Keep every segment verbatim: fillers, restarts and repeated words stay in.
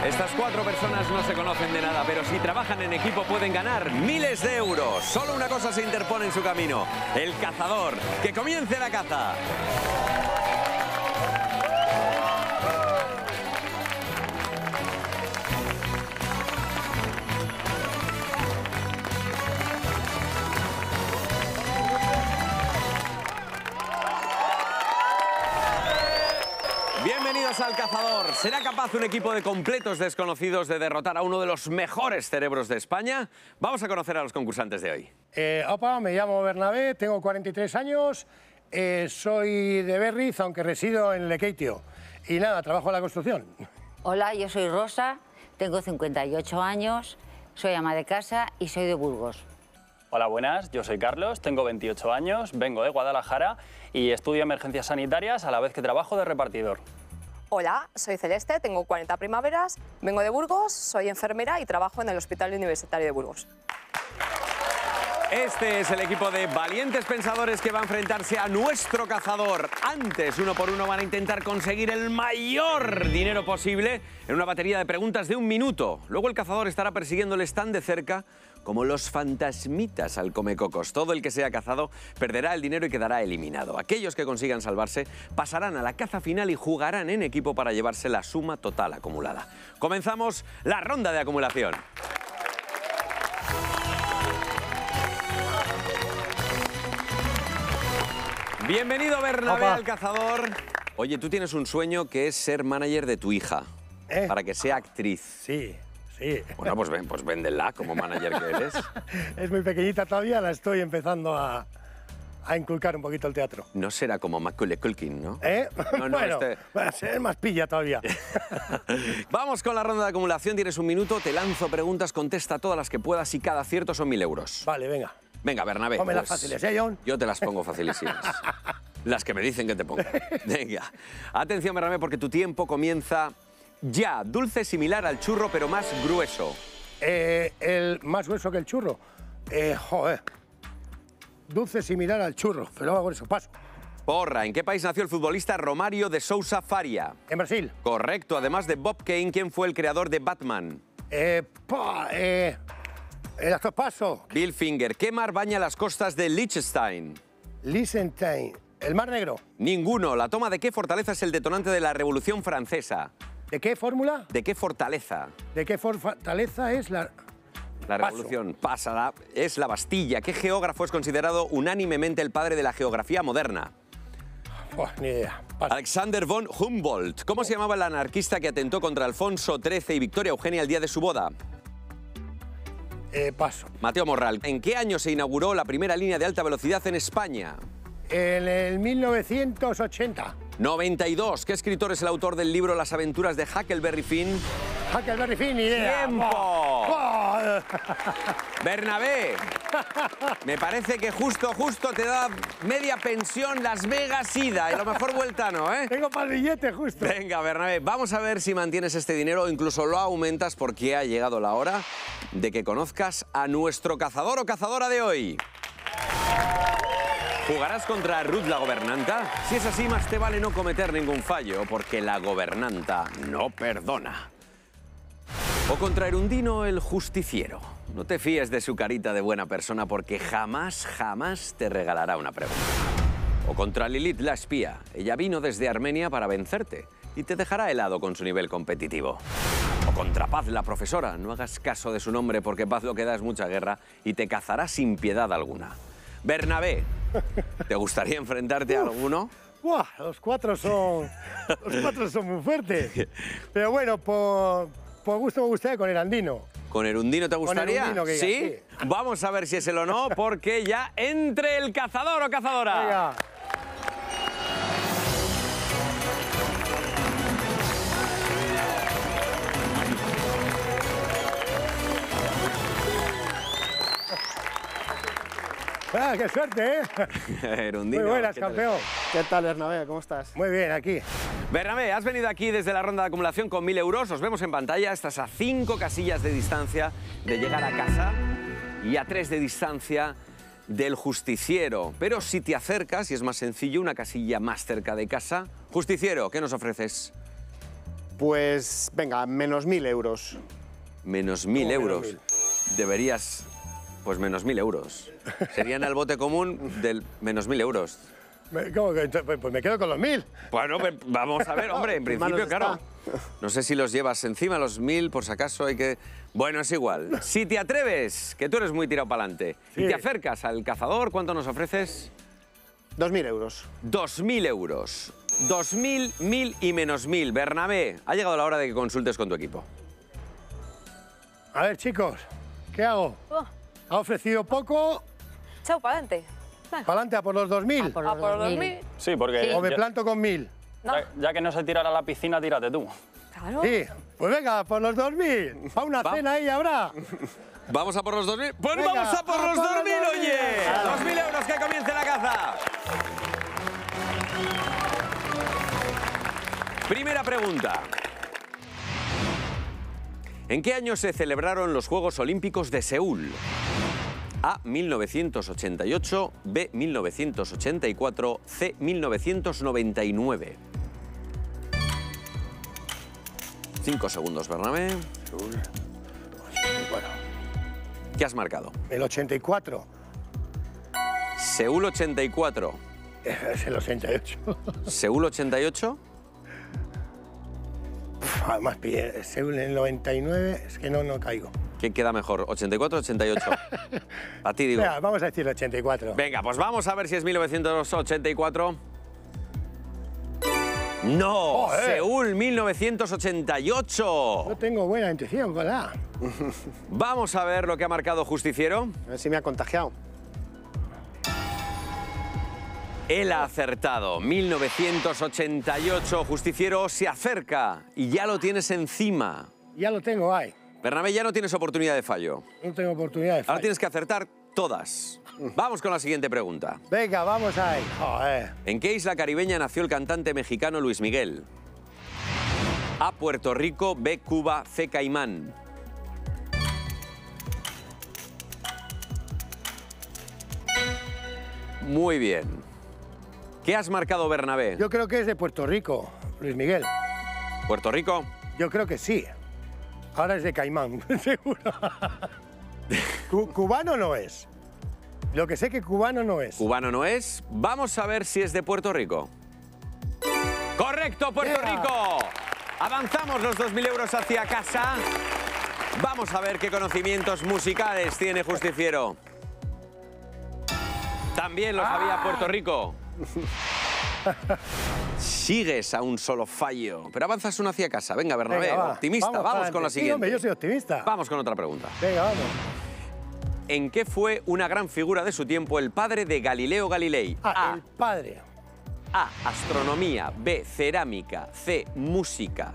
Estas cuatro personas no se conocen de nada, pero si trabajan en equipo pueden ganar miles de euros. Solo una cosa se interpone en su camino: el cazador. ¡Que comience la caza! Bienvenidos al Cazador. ¿Será capaz un equipo de completos desconocidos de derrotar a uno de los mejores cerebros de España? Vamos a conocer a los concursantes de hoy. Eh, opa, me llamo Bernabé, tengo cuarenta y tres años, eh, soy de Berriz, aunque resido en Lekeitio. Y nada, trabajo en la construcción. Hola, yo soy Rosa, tengo cincuenta y ocho años, soy ama de casa y soy de Burgos. Hola, buenas, yo soy Carlos, tengo veintiocho años, vengo de Guadalajara y estudio emergencias sanitarias a la vez que trabajo de repartidor. Hola, soy Celeste, tengo cuarenta primaveras, vengo de Burgos, soy enfermera y trabajo en el Hospital Universitario de Burgos. Este es el equipo de valientes pensadores que va a enfrentarse a nuestro cazador. Antes, uno por uno, van a intentar conseguir el mayor dinero posible en una batería de preguntas de un minuto. Luego el cazador estará persiguiéndoles tan de cerca como los fantasmitas al comecocos. Todo el que sea cazado perderá el dinero y quedará eliminado. Aquellos que consigan salvarse pasarán a la caza final y jugarán en equipo para llevarse la suma total acumulada. Comenzamos la ronda de acumulación. Bienvenido, Bernabé, Opa. al cazador. Oye, tú tienes un sueño que es ser manager de tu hija, ¿Eh? para que sea actriz. Sí, sí. Bueno, pues ven, pues véndela como manager que eres. Es muy pequeñita todavía, la estoy empezando a, a inculcar un poquito el teatro. No será como Macaulay Culkin, ¿no? ¿Eh? No, no, bueno, este- va a ser más pilla todavía. Vamos con la ronda de acumulación. Tienes un minuto, te lanzo preguntas, contesta todas las que puedas y cada acierto son mil euros. Vale, venga. Venga, Bernabé. Pónmelas pues, fáciles, ¿eh, John? Yo te las pongo facilísimas. Las que me dicen que te ponga. Venga. Atención, Bernabé, porque tu tiempo comienza ya. Dulce similar al churro, pero más grueso. Eh, el más grueso que el churro. Eh, joder. Dulce similar al churro, pero hago eso, paso. Porra. ¿En qué país nació el futbolista Romário de Sousa Faria? En Brasil. Correcto. Además de Bob Kane, ¿quién fue el creador de Batman? Eh, pa, eh, el actor paso. Bill Finger. ¿Qué mar baña las costas de Liechtenstein? Liechtenstein. El Mar Negro. Ninguno. ¿La toma de qué fortaleza es el detonante de la Revolución Francesa? ¿De qué fórmula? ¿De qué fortaleza? ¿De qué fortaleza es la...? La Paso. revolución pasa, es la Bastilla. ¿Qué geógrafo es considerado unánimemente el padre de la geografía moderna? Oh, ni idea. Paso. Alexander von Humboldt. ¿Cómo se llamaba el anarquista que atentó contra Alfonso trece y Victoria Eugenia el día de su boda? Eh, paso. Mateo Morral. ¿En qué año se inauguró la primera línea de alta velocidad en España? En el mil novecientos ochenta. noventa y dos. ¿Qué escritor es el autor del libro Las aventuras de Huckleberry Finn? Huckleberry Finn, ni idea. ¡Tiempo! Oh, oh. Bernabé, me parece que justo, justo te da media pensión Las Vegas ida y a lo mejor vuelta no, ¿eh? Tengo para el billete justo. Venga, Bernabé, vamos a ver si mantienes este dinero o incluso lo aumentas porque ha llegado la hora de que conozcas a nuestro cazador o cazadora de hoy. ¿Jugarás contra Ruth la gobernanta? Si es así, más te vale no cometer ningún fallo porque la gobernanta no perdona. O contra Erundino el justiciero. No te fíes de su carita de buena persona porque jamás, jamás te regalará una pregunta. O contra Lilith la espía. Ella vino desde Armenia para vencerte y te dejará helado con su nivel competitivo. O contra Paz la profesora. No hagas caso de su nombre porque Paz lo que da es mucha guerra y te cazará sin piedad alguna. Bernabé, ¿te gustaría enfrentarte a alguno? Buah, los cuatro son. Los cuatro son muy fuertes. Pero bueno, por, por gusto me gustaría con el andino. ¿Con Erundino te gustaría? Erundino, que ¿Sí? diga, sí. Vamos a ver si es el o no, porque ya entre el cazador o cazadora. Venga. Ah, qué suerte, ¿eh? Erundino, Muy buenas, ¿qué tal? campeón. ¿Qué tal, Bernabé? ¿Cómo estás? Muy bien, aquí. Bernabé, has venido aquí desde la ronda de acumulación con mil euros. Os vemos en pantalla. Estás a cinco casillas de distancia de llegar a casa y a tres de distancia del justiciero. Pero si te acercas, y es más sencillo, una casilla más cerca de casa. Justiciero, ¿qué nos ofreces? Pues venga, menos mil euros. Menos mil ¿Cómo euros. menos Deberías, pues menos mil euros. Serían al bote común del menos mil euros. Me, ¿cómo que? Pues, pues me quedo con los mil. Bueno, pues vamos a ver, hombre, en En manos principio, claro. está. No sé si los llevas encima, los mil, por si acaso hay que... Bueno, es igual. Si te atreves, que tú eres muy tirado para adelante, y Sí. te acercas al cazador, ¿cuánto nos ofreces? Dos mil euros. Dos mil euros. Dos mil, mil y menos mil. Bernabé, ha llegado la hora de que consultes con tu equipo. A ver, chicos, ¿qué hago? Oh, Ha ofrecido poco, chao, para adelante. para adelante a por los dos mil. A por A los por los dos mil. mil. Sí, porque O me ya, planto con mil. No. ya- ya que no se tirara a la piscina, tírate tú. Claro. Sí, pues venga, por los dos mil. Para una Va. cena ahí habrá. ¿Vamos a por los dos mil? Pues Venga, vamos a por a los por dos los mil, dos mil. oye. Dos mil euros, que comience la caza. Primera pregunta. ¿En qué año se celebraron los Juegos Olímpicos de Seúl? A, mil novecientos ochenta y ocho, B, mil novecientos ochenta y cuatro, C, mil novecientos noventa y nueve. Cinco segundos, Bernabé. Bueno, ¿Qué has marcado? el ochenta y cuatro. Seúl ochenta y cuatro. Es el ochenta y ocho. Seúl ochenta y ocho. Además, pille, Seúl en el noventa y nueve, es que no, no caigo. ¿Qué queda mejor? ¿ochenta y cuatro o ochenta y ocho? A ti digo. Venga, vamos a decir el ochenta y cuatro. Venga, pues vamos a ver si es mil novecientos ochenta y cuatro. ¡No! Joder. Seúl mil novecientos ochenta y ocho. No tengo buena intuición con la A. Vamos a ver lo que ha marcado Justiciero. A ver si me ha contagiado. Él ha acertado. mil novecientos ochenta y ocho. Justiciero se acerca y ya lo tienes encima. Ya lo tengo ahí. Bernabé, ya no tienes oportunidad de fallo. No tengo oportunidad de Ahora fallar. tienes que acertar todas. Vamos con la siguiente pregunta. Venga, vamos ahí. Joder. ¿En qué isla caribeña nació el cantante mexicano Luis Miguel? A, Puerto Rico, B, Cuba, C, Caimán. Muy bien. ¿Qué has marcado, Bernabé? Yo creo que es de Puerto Rico, Luis Miguel. ¿Puerto Rico? Yo creo que sí. Ahora es de Caimán, seguro. Cu- cubano no es. Lo que sé que cubano no es. ¿Cubano no es? Vamos a ver si es de Puerto Rico. ¡Correcto, Puerto Yeah. Rico! Avanzamos los dos mil euros hacia casa. Vamos a ver qué conocimientos musicales tiene Justiciero. También lo sabía Puerto Rico. Sigues a un solo fallo, pero avanzas uno hacia casa. Venga, Bernabé, Venga, va. optimista. Vamos, para con la adelante. Sí, siguiente. hombre, yo soy optimista. Vamos con otra pregunta. Venga, vamos. ¿En qué fue una gran figura de su tiempo el padre de Galileo Galilei? Ah, A. el padre. A, astronomía. B, cerámica. C, música.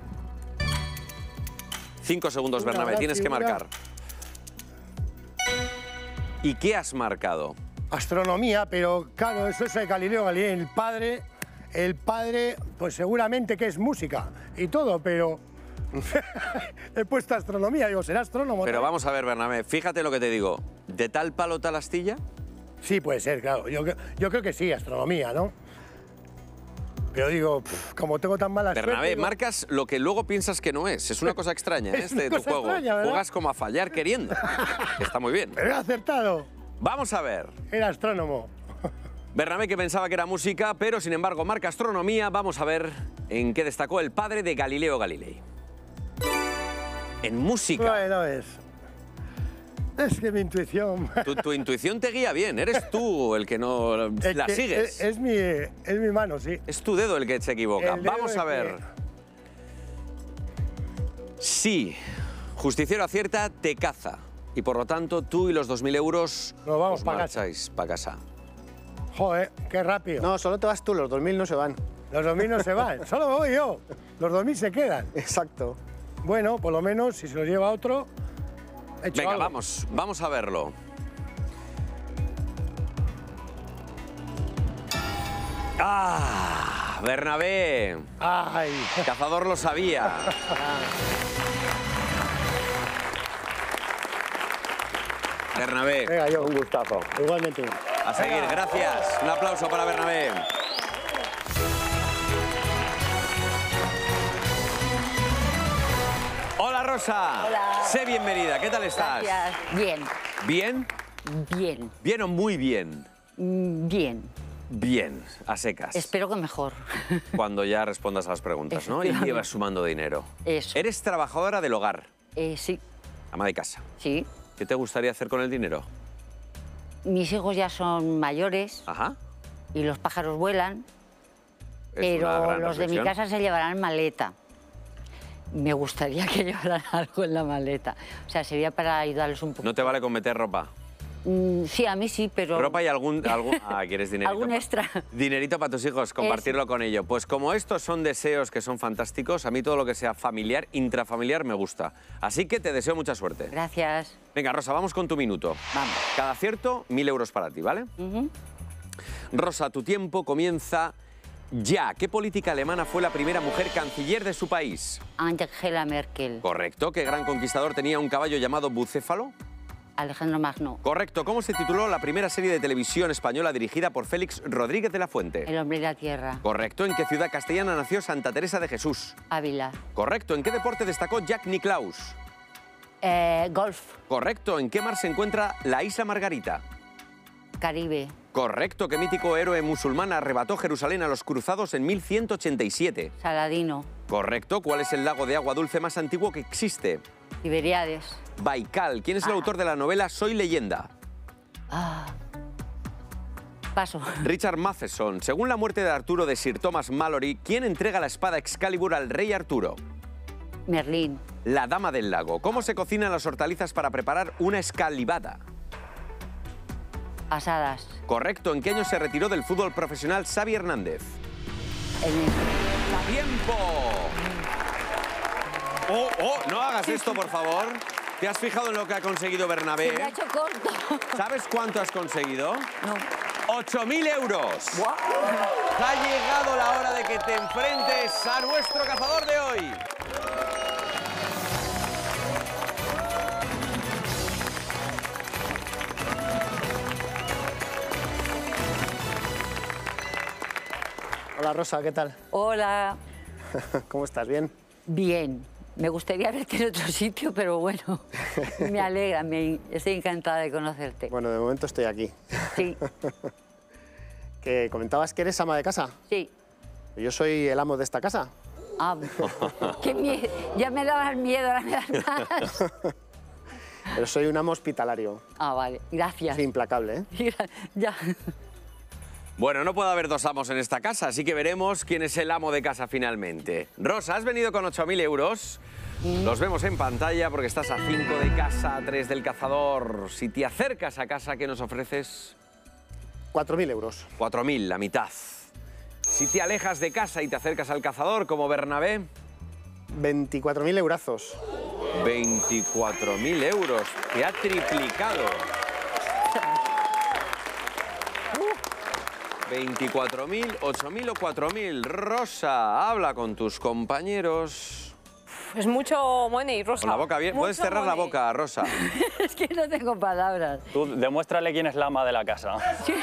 Cinco segundos, Una Bernabé, gran tienes que figura. marcar. ¿Y qué has marcado? Astronomía, pero claro, eso es el Galileo Galilei. El padre, el padre, pues seguramente que es música y todo, pero he puesto astronomía. Digo, ¿será astrónomo? Pero también? vamos a ver, Bernabé, fíjate lo que te digo. ¿De tal palo tal astilla? Sí, puede ser, claro. Yo, cre- yo creo que sí, astronomía, ¿no? Pero digo, pf, como tengo tan mala Bernabé, suerte... digo, marcas lo que luego piensas que no es. Es una cosa extraña, ¿eh? Es una este tu cosa juego. extraña, ¿verdad? Juegas como a fallar queriendo. Que está muy bien. Pero he acertado. Vamos a ver. Era astrónomo. Bernabé, que pensaba que era música, pero sin embargo marca astronomía. Vamos a ver en qué destacó el padre de Galileo Galilei. En música. Bueno, es... Es que mi intuición... Tu, tu intuición te guía bien. Eres tú el que no Es la que sigues. Es, es mi, es mi mano, sí. Es tu dedo el que se equivoca. El dedo Vamos a el ver. que- Sí, Justiciero acierta, te caza. Y por lo tanto, tú y los dos mil euros Nos vamos os pa' casa. marcháis para casa. Joder, qué rápido. No, solo te vas tú, los dos mil no se van. Los dos mil no se van, solo me voy yo. Los dos mil se quedan. Exacto. Bueno, por lo menos, si se los lleva otro, he hecho Venga, algo. vamos, vamos a verlo. ¡Ah! Bernabé. Ay, Cazador lo sabía. Bernabé. venga, yo. Un gustazo. Igualmente. A seguir, gracias. Un aplauso para Bernabé. Rosa. Hola. Sé bienvenida. ¿Qué tal estás? Gracias. Bien, ¿Bien? bien, ¿Bien o muy bien? mm, bien. Bien, a secas. Espero que mejor. Cuando ya respondas a las preguntas, ¿no? Y Efectivamente. llevas sumando dinero. Eso. Eres trabajadora del hogar, Eh, sí, ama de casa. sí. ¿Qué te gustaría hacer con el dinero? Mis hijos ya son mayores Ajá. y los pájaros vuelan, Es una pero gran los de mi reflexión. casa se llevarán maleta. Me gustaría que llevaran algo en la maleta. O sea, sería para ayudarles un poco. ¿No te vale con meter ropa? Mm, sí, a mí sí, pero... Ropa y algún... algún ah, ¿quieres dinerito? Algún pa- extra. Dinerito para tus hijos, compartirlo con ellos. Pues como estos son deseos que son fantásticos, a mí todo lo que sea familiar, intrafamiliar, me gusta. Así que te deseo mucha suerte. Gracias. Venga, Rosa, vamos con tu minuto. Vamos. Cada acierto, mil euros para ti, ¿vale? Ujú. Rosa, tu tiempo comienza ya. ¿Qué política alemana fue la primera mujer canciller de su país? Angela Merkel. Correcto. ¿Qué gran conquistador tenía un caballo llamado bucéfalo? Alejandro Magno. Correcto. ¿Cómo se tituló la primera serie de televisión española dirigida por Félix Rodríguez de la Fuente? El hombre y la tierra. Correcto. ¿En qué ciudad castellana nació Santa Teresa de Jesús? Ávila. Correcto. ¿En qué deporte destacó Jack Nicklaus? Eh, golf. Correcto. ¿En qué mar se encuentra la isla Margarita? Caribe. Correcto. ¿Qué mítico héroe musulmán arrebató Jerusalén a los cruzados en mil ciento ochenta y siete? Saladino. Correcto. ¿Cuál es el lago de agua dulce más antiguo que existe? Tiberiades. Baikal. ¿Quién es el Ah. autor de la novela Soy leyenda? Ah. Paso. Richard Matheson. Según la muerte de Arturo de Sir Thomas Malory, ¿quién entrega la espada Excalibur al rey Arturo? Merlín. La dama del lago. ¿Cómo se cocinan las hortalizas para preparar una escalivada? Asadas. Correcto. ¿En qué año se retiró del fútbol profesional Xavi Hernández? El... ¡Tiempo! Oh, oh, no hagas esto, por favor. ¿Te has fijado en lo que ha conseguido Bernabé? Me ha hecho corto. ¿Sabes cuánto has conseguido? No. ¡ocho mil euros! Ha llegado la hora de que te enfrentes a nuestro cazador de hoy. Hola Rosa, ¿qué tal? Hola. ¿Cómo estás? ¿Bien? Bien. Me gustaría verte en otro sitio, pero bueno, me alegra, me... estoy encantada de conocerte. Bueno, de momento estoy aquí. Sí, ¿Que comentabas que eres ama de casa? sí. Yo soy el amo de esta casa. Ah, qué miedo. Ya me dabas miedo, ahora me das más. Pero soy un amo hospitalario. Ah, vale, gracias. Sí, implacable, ¿eh? Ya. Bueno, no puede haber dos amos en esta casa, así que veremos quién es el amo de casa finalmente. Rosa, has venido con ocho mil euros. Los vemos en pantalla porque estás a cinco de casa, a tres del cazador. Si te acercas a casa, ¿qué nos ofreces? cuatro mil euros. cuatro mil, la mitad. Si te alejas de casa y te acercas al cazador, como Bernabé, veinticuatro mil eurazos. veinticuatro mil euros. Te ha triplicado. veinticuatro mil, ocho mil o cuatro mil. Rosa, habla con tus compañeros. Es mucho money, Rosa. Con la boca bien. Puedes Mucho cerrar la money. boca, Rosa. Es que no tengo palabras. Tú demuéstrale quién es la ama de la casa.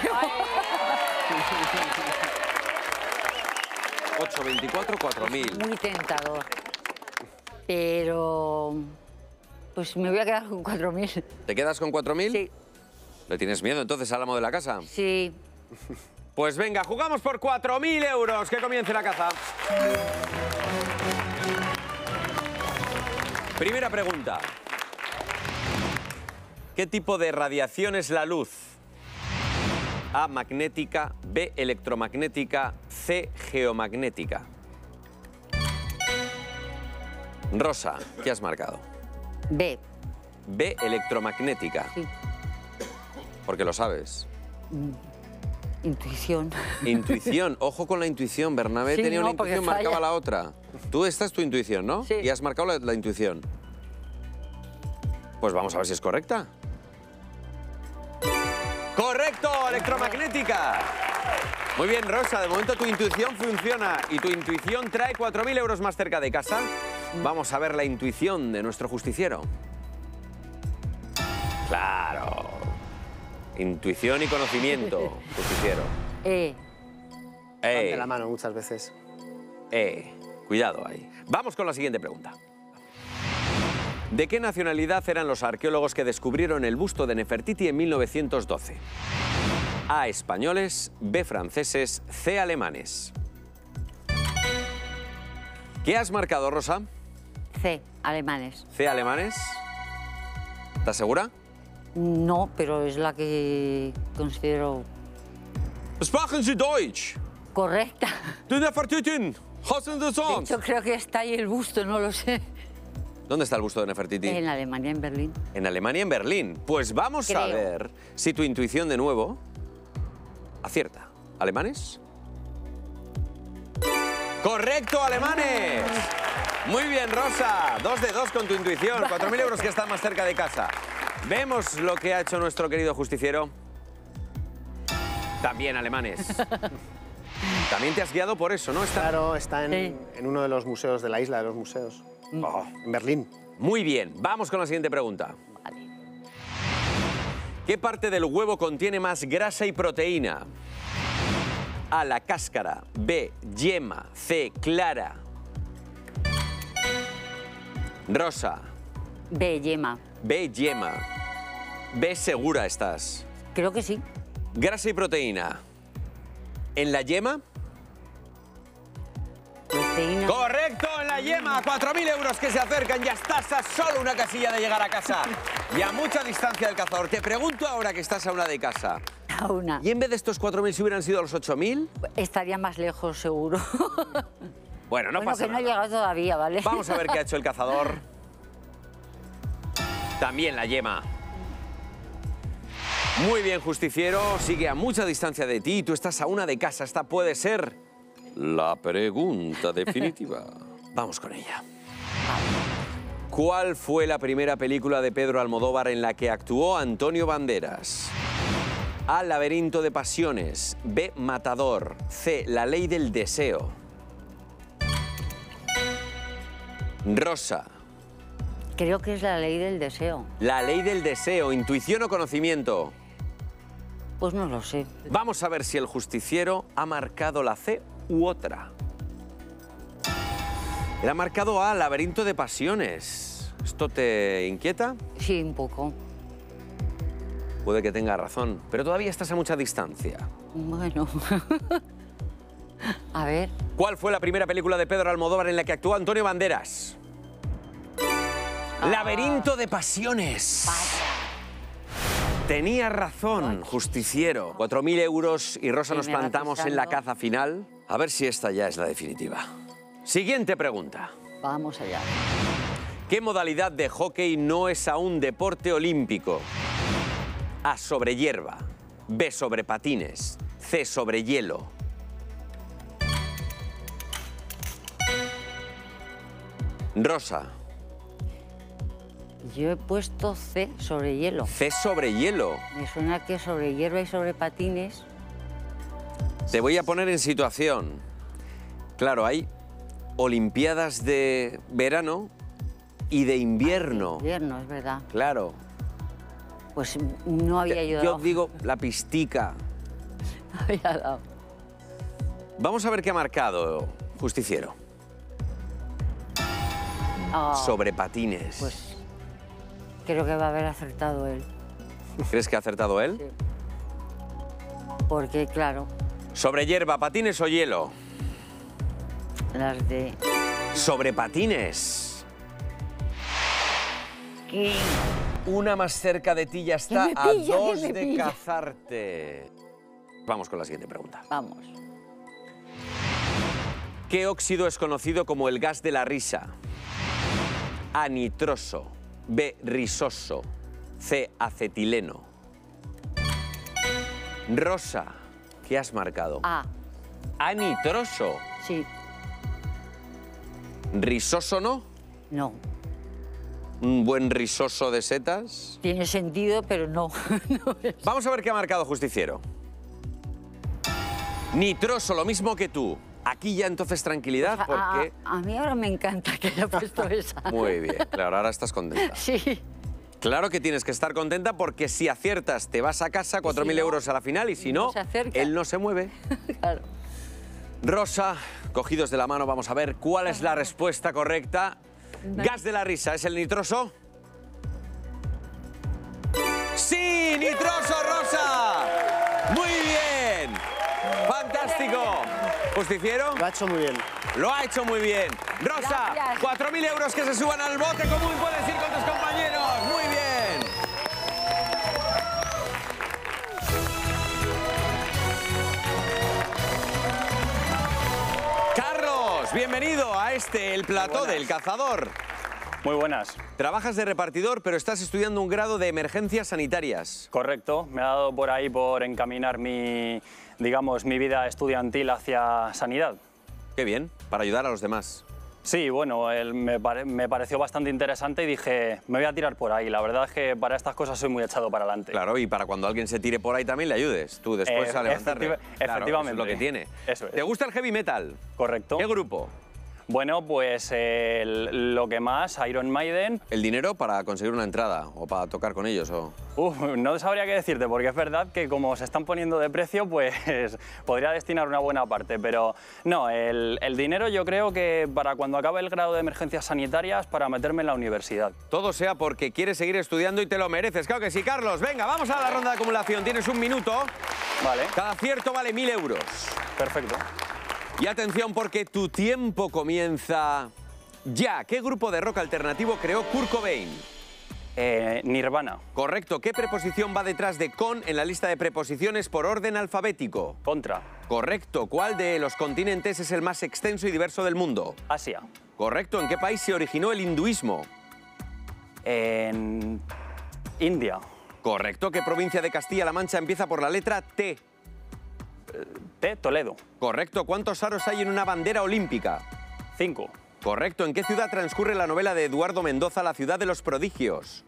ocho, veinticuatro, cuatro mil. Muy tentador. Pero... pues me voy a quedar con cuatro mil. ¿Te quedas con cuatro mil? Sí, ¿Le tienes miedo entonces al amo de la casa? sí. Pues venga, jugamos por cuatro mil euros. Que comience la caza. Primera pregunta. ¿Qué tipo de radiación es la luz? A, magnética, B, electromagnética, C, geomagnética. Rosa, ¿qué has marcado? B. B, electromagnética. Sí. Porque lo sabes. Intuición. Intuición, ojo con la intuición. Bernabé Sí, tenía no, una porque intuición, marcaba falla. la otra. Tú, esta es tu intuición, ¿no? Sí. Y has marcado la, la intuición. Pues vamos a ver si es correcta. ¡Correcto! ¡Electromagnética! Muy bien, Rosa, de momento tu intuición funciona y tu intuición trae cuatro mil euros más cerca de casa. Vamos a ver la intuición de nuestro justiciero. Claro. Intuición y conocimiento, justiciero. E. Eh, De la mano muchas veces. eh, cuidado ahí. Vamos con la siguiente pregunta. ¿De qué nacionalidad eran los arqueólogos que descubrieron el busto de Nefertiti en mil novecientos doce? A, españoles, B, franceses, C, alemanes. ¿Qué has marcado, Rosa? C, alemanes. C, alemanes. ¿Estás segura? No, pero es la que considero Sprechen Sie Deutsch. correcta. Die Nefertiti. Hassen Sie De sonst. hecho, creo que está ahí el busto, no lo sé. ¿Dónde está el busto de Nefertiti? En Alemania, en Berlín. En Alemania, en Berlín. Pues vamos a Creo. ver si tu intuición de nuevo acierta. ¿Alemanes? ¡Correcto, alemanes! Muy bien, Rosa. Dos de dos con tu intuición. Cuatro mil euros que están más cerca de casa. Vemos lo que ha hecho nuestro querido justiciero. También alemanes. También te has guiado por eso, ¿no? Está... Claro, está en, Sí. en uno de los museos de la isla de los museos, Oh, en Berlín. muy bien. Vamos con la siguiente pregunta. Vale. ¿Qué parte del huevo contiene más grasa y proteína? A, la cáscara. B, yema. C, clara. Rosa. B, yema. B, yema. B, segura estás. Creo que sí. Grasa y proteína. ¿En la yema? Proteína. ¡Correcto! En la yema. cuatro mil euros que se acercan. Ya estás a solo una casilla de llegar a casa. Y a mucha distancia del cazador. Te pregunto ahora que estás a una de casa. A una. ¿Y en vez de estos cuatro mil si hubieran sido los ocho mil? Estaría más lejos, seguro. Bueno, no bueno, pasa que no ha nada. llegado todavía, ¿vale? Vamos a ver qué ha hecho el cazador. También la yema. Muy bien, justiciero. Sigue a mucha distancia de ti. Tú estás a una de casa. Esta puede ser la pregunta definitiva. Vamos con ella. ¿Cuál fue la primera película de Pedro Almodóvar en la que actuó Antonio Banderas? A, Laberinto de Pasiones. B, Matador. C, La Ley del Deseo. Rosa. Creo que es la ley del deseo. La Ley del Deseo. ¿Intuición o conocimiento? Pues no lo sé. Vamos a ver si el justiciero ha marcado la C u otra. Él ha marcado A, Laberinto de Pasiones. ¿Esto te inquieta? Sí, un poco. Puede que tenga razón, pero todavía estás a mucha distancia. Bueno. A ver. ¿Cuál fue la primera película de Pedro Almodóvar en la que actuó Antonio Banderas? Laberinto de Pasiones. Tenía razón, justiciero. Cuatro mil euros y Rosa Sí, nos me va plantamos en la pisando. caza final. A ver si esta ya es la definitiva. Siguiente pregunta. Vamos allá. ¿Qué modalidad de hockey no es aún deporte olímpico? A, sobre hierba. B, sobre patines. C, sobre hielo. Rosa. Yo he puesto C, sobre hielo. C, sobre hielo. Me suena que sobre hierba y sobre patines. Te voy a poner en situación. Claro, hay olimpiadas de verano y de invierno. Invierno, es verdad. Claro. Pues no había ido. Yo digo la pistica. Había dado. Vamos a ver qué ha marcado, justiciero. Ah, Sobre patines. Pues creo que va a haber acertado él. ¿Crees que ha acertado él? Sí. Porque, claro, Sobre hierba, patines o hielo. las de... Sobre patines. ¿Qué? Una más cerca de ti ya está me a pilla, que dos me de pilla. cazarte. Vamos con la siguiente pregunta. Vamos. ¿Qué óxido es conocido como el gas de la risa? A, nitroso. B, risoso. C, acetileno. Rosa, ¿qué has marcado? A, A, nitroso. sí, ¿Risoso no? no. ¿Un buen risoso de setas? Tiene sentido, pero no. No es. Vamos a ver qué ha marcado justiciero. Nitroso, lo mismo que tú. Aquí ya entonces tranquilidad A- porque... a, a mí ahora me encanta que haya puesto esa. Muy bien, claro, ahora estás contenta. Sí. Claro que tienes que estar contenta porque si aciertas te vas a casa, cuatro mil no, euros a la final y si no no, se acerca. él no se mueve. Claro. Rosa, cogidos de la mano, vamos a ver cuál es la respuesta correcta. Gas de la risa, ¿es el nitroso? Rosa! ¡Muy bien! ¡Fantástico! ¿Justiciero? Lo ha hecho muy bien. Lo ha hecho muy bien. Rosa, Gracias. cuatro mil euros que se suban al bote común, puedes ir con tus compañeros. Muy bien. Carlos, bienvenido a este, el plató del cazador. Muy buenas. Trabajas de repartidor, pero estás estudiando un grado de emergencias sanitarias. Correcto. Me ha dado por ahí por encaminar mi, digamos, mi vida estudiantil hacia sanidad. Qué bien, para ayudar a los demás. Sí, bueno, el- me, pare- me pareció bastante interesante y dije, me voy a tirar por ahí. La verdad es que para estas cosas soy muy echado para adelante. Claro, y para cuando alguien se tire por ahí también le ayudes. Tú después Eh, a levantarle. efectiva- Claro, efectivamente. eso es lo que tiene. Eso es. ¿Te gusta el heavy metal? Correcto. ¿Qué grupo? Bueno, pues eh, el- lo que más, Iron Maiden. ¿El dinero para conseguir una entrada o para tocar con ellos? O... Uf, no sabría qué decirte, porque es verdad que como se están poniendo de precio, pues podría destinar una buena parte. Pero no, el, el dinero yo creo que para cuando acabe el grado de emergencias sanitarias, para meterme en la universidad. Todo sea porque quieres seguir estudiando y te lo mereces. Claro que sí, Carlos. Venga, vamos a la ronda de acumulación. Tienes un minuto. Vale, Cada acierto vale mil euros. perfecto. Y atención porque tu tiempo comienza ya. ¿Qué grupo de rock alternativo creó Kurt Cobain? Eh, Nirvana, Correcto. ¿Qué preposición va detrás de con en la lista de preposiciones por orden alfabético? contra, Correcto. ¿Cuál de los continentes es el más extenso y diverso del mundo? Asia, Correcto. ¿En qué país se originó el hinduismo? en India, Correcto. ¿Qué provincia de Castilla-La Mancha empieza por la letra T? T, Toledo, Correcto. ¿Cuántos aros hay en una bandera olímpica? cinco, Correcto. ¿En qué ciudad transcurre la novela de Eduardo Mendoza, La ciudad de los prodigios?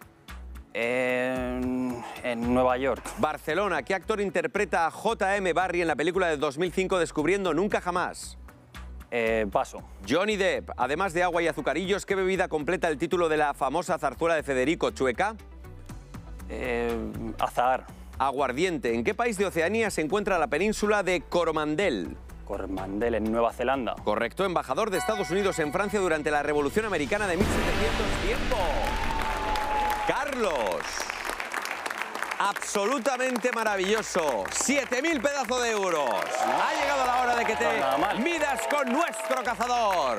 en, en Nueva York, Barcelona. ¿Qué actor interpreta a J M Barry en la película de dos mil cinco Descubriendo Nunca Jamás? eh, paso, Johnny Depp. Además de agua y azucarillos, ¿qué bebida completa el título de la famosa zarzuela de Federico Chueca? eh, azahar, Aguardiente. ¿En qué país de Oceanía se encuentra la península de Coromandel? Coromandel, en Nueva Zelanda. Correcto. Embajador de Estados Unidos en Francia durante la Revolución Americana de mil setecientos. ¡Tiempo! Carlos. Absolutamente maravilloso. siete mil pedazos de euros. Ha llegado la hora de que te No, nada mal. midas con nuestro cazador.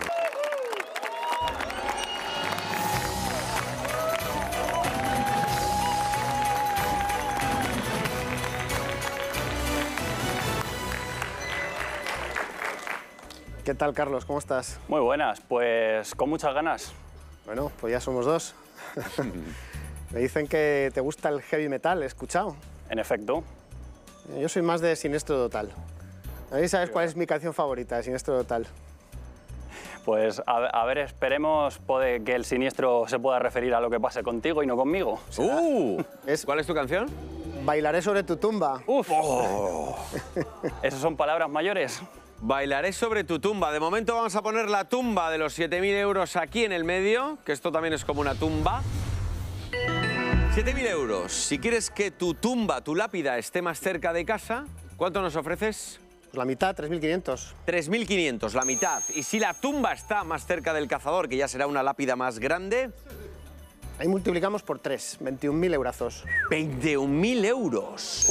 ¿Qué tal, Carlos? ¿Cómo estás? Muy buenas, pues con muchas ganas. Bueno, pues ya somos dos. Me dicen que te gusta el heavy metal, he escuchado. En efecto, Yo soy más de Sinestro Total. A ver si sabes cuál es mi canción favorita de Sinestro Total. pues a, a ver, esperemos puede que el siniestro se pueda referir a lo que pase contigo y no conmigo. Uh, Es- ¿Cuál es tu canción? Bailaré sobre tu tumba. ¡Uf! ¿Esas son palabras mayores? Bailaré sobre tu tumba. De momento vamos a poner la tumba de los siete mil euros aquí en el medio, que esto también es como una tumba. siete mil euros. Si quieres que tu tumba, tu lápida, esté más cerca de casa, ¿cuánto nos ofreces? Pues la mitad, tres mil quinientos. tres mil quinientos, la mitad. Y si la tumba está más cerca del cazador, que ya será una lápida más grande, Ahí multiplicamos por tres, veintiún mil eurazos. veintiún mil euros.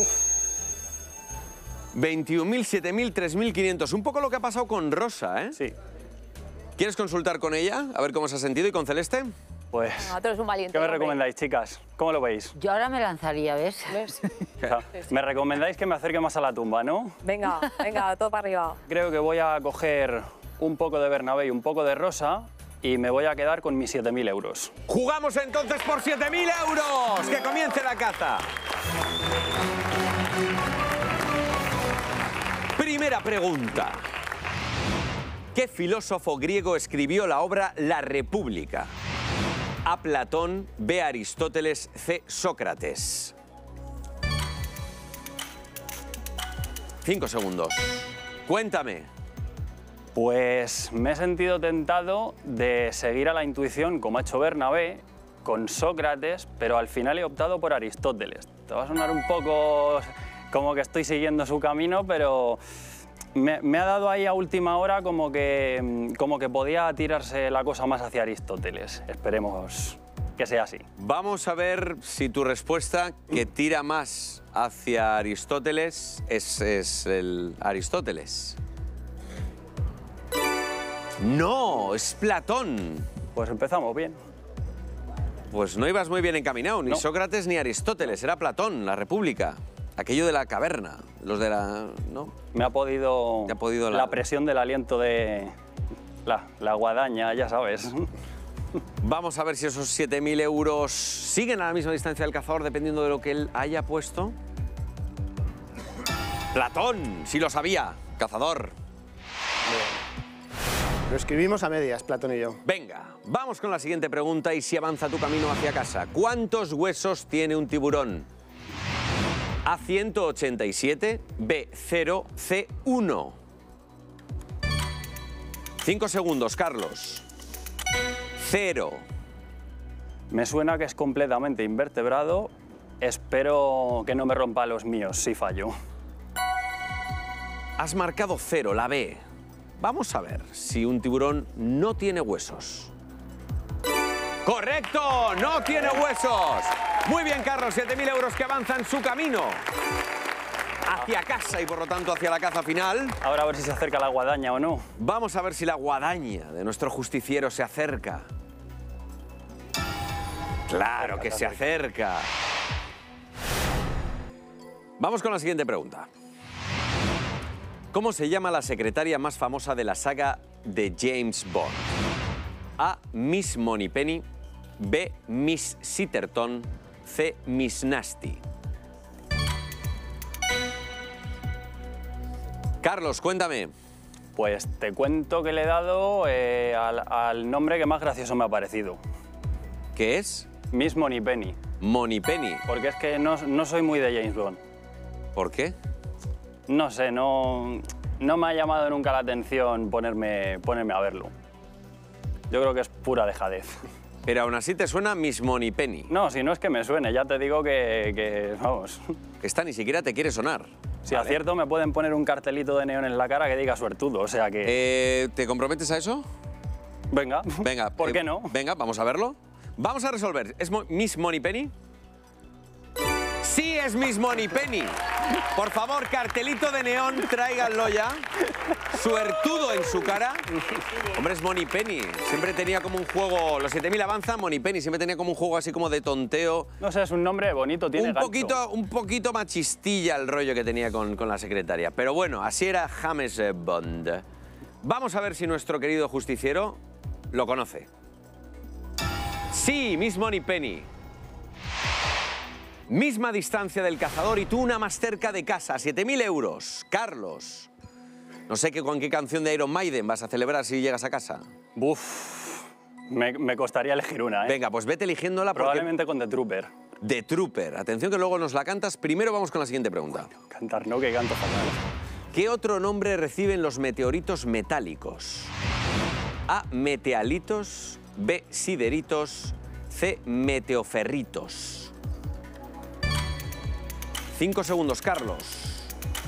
veintiún mil, siete mil, tres mil quinientos. Un poco lo que ha pasado con Rosa, ¿eh? Sí. ¿Quieres consultar con ella? A ver cómo se ha sentido. ¿Y con Celeste? Pues, No, tú eres un valiente. ¿qué me hombre. recomendáis, chicas? ¿Cómo lo veis? Yo ahora me lanzaría, ¿ves? ¿Ves? O sea, me recomendáis que me acerque más a la tumba, ¿no? Venga, venga, todo para arriba. Creo que voy a coger un poco de Bernabé y un poco de Rosa y me voy a quedar con mis siete mil euros. Jugamos entonces por siete mil euros. ¡Que comience la caza! Primera pregunta. ¿Qué filósofo griego escribió la obra La República? A. Platón, B. Aristóteles, C. Sócrates. Cinco segundos. Cuéntame. Pues me he sentido tentado de seguir a la intuición, como ha hecho Bernabé, con Sócrates, pero al final he optado por Aristóteles. Te va a sonar un poco como que estoy siguiendo su camino, pero me, me ha dado ahí a última hora como que, como que podía tirarse la cosa más hacia Aristóteles. Esperemos que sea así. Vamos a ver si tu respuesta, que tira más hacia Aristóteles, es, es el Aristóteles. No, es Platón. Pues empezamos bien. Pues no ibas muy bien encaminado, ni No. Sócrates ni Aristóteles, era Platón, la República. Aquello de la caverna, los de la... ¿no? Me ha podido, Te ha podido la- la presión del aliento de la, la guadaña, ya sabes. Vamos a ver si esos siete mil euros siguen a la misma distancia del cazador dependiendo de lo que él haya puesto. Platón, sí lo sabía, cazador. Lo escribimos a medias, Platón y yo. Venga, vamos con la siguiente pregunta y si avanza tu camino hacia casa. ¿Cuántos huesos tiene un tiburón? A ciento ochenta y siete, B cero, C uno. Cinco segundos, Carlos. Cero. Me suena que es completamente invertebrado. Espero que no me rompa los míos si fallo. Has marcado cero, la B. Vamos a ver si un tiburón no tiene huesos. ¡Correcto! ¡No tiene huesos! Muy bien, Carlos, siete mil euros que avanzan su camino hacia casa y por lo tanto hacia la caza final. Ahora a ver si se acerca la guadaña o no. Vamos a ver si la guadaña de nuestro justiciero se acerca. Claro que se acerca. Vamos con la siguiente pregunta. ¿Cómo se llama la secretaria más famosa de la saga de James Bond? A. Miss Moneypenny. B. Miss Sitterton. C. Miss Nasty. Carlos, cuéntame. Pues te cuento que le he dado eh, al, al nombre que más gracioso me ha parecido. ¿Qué es? Miss Moneypenny. Moneypenny. Porque es que no, no soy muy de James Bond. ¿Por qué? No sé, no, no me ha llamado nunca la atención ponerme, ponerme a verlo. Yo creo que es pura dejadez. Pero aún así te suena Miss Moneypenny. No, si no es que me suene, ya te digo que, que vamos, Esta ni siquiera te quiere sonar. si Vale. acierto me pueden poner un cartelito de neón en la cara que diga suertudo, o sea que... Eh, ¿Te comprometes a eso? venga, Venga. ¿por eh, qué no? Venga, vamos a verlo. Vamos a resolver. ¿Es Mo- Miss Moneypenny? Sí, es Miss Moneypenny. Por favor, cartelito de neón, tráiganlo ya. Suertudo en su cara. Hombre, es Moneypenny. Siempre tenía como un juego... Los siete mil avanzan, Moneypenny. Siempre tenía como un juego así como de tonteo. No sé, es un nombre bonito, tiene Un gancho. poquito, un poquito machistilla el rollo que tenía con, con la secretaria. Pero bueno, así era James eh, Bond. Vamos a ver si nuestro querido justiciero lo conoce. Sí, Miss Moneypenny. Misma distancia del cazador y tú una más cerca de casa. siete mil euros. Carlos. No sé qué, con qué canción de Iron Maiden vas a celebrar si llegas a casa. Buf, me, me costaría elegir una, ¿eh? Venga, pues vete eligiéndola porque... Probablemente con The Trooper. The Trooper. Atención que luego nos la cantas. Primero vamos con la siguiente pregunta. Cantar, no, que canto fatal. ¿Qué otro nombre reciben los meteoritos metálicos? A. Metealitos. B. Sideritos. C. Meteoferritos. Cinco segundos, Carlos.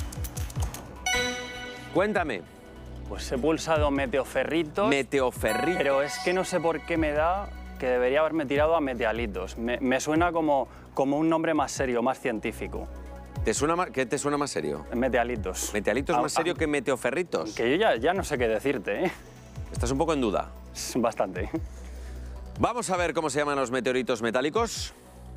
Cuéntame. Pues he pulsado meteoferritos, Meteoferritos. pero es que no sé por qué me da que debería haberme tirado a metealitos. Me, me suena como, como un nombre más serio, más científico. ¿Te suena más, ¿Qué te suena más serio? Metealitos. ¿Metealitos Ah, más serio ah, que meteoferritos? Que yo ya, ya no sé qué decirte, ¿eh? Estás un poco en duda. Es bastante. Vamos a ver cómo se llaman los meteoritos metálicos.